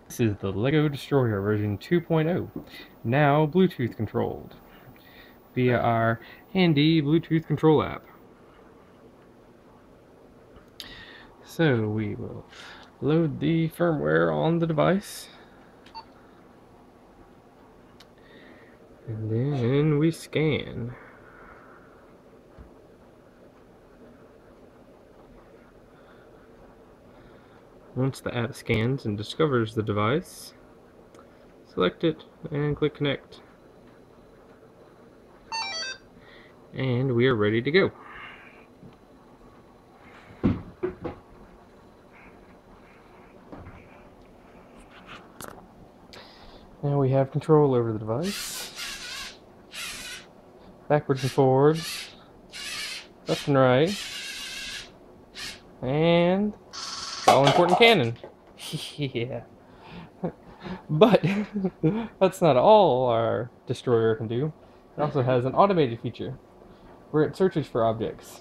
This is the Lego Destroyer version 2.0, now Bluetooth controlled via our handy Bluetooth control app. So we will load the firmware on the device, and then we scan. Once the app scans and discovers the device, select it and click connect. And we are ready to go. Now we have control over the device. Backwards and forwards, left and right, and all-important cannon. Yeah. But that's not all our destroyer can do. It also has an automated feature where it searches for objects.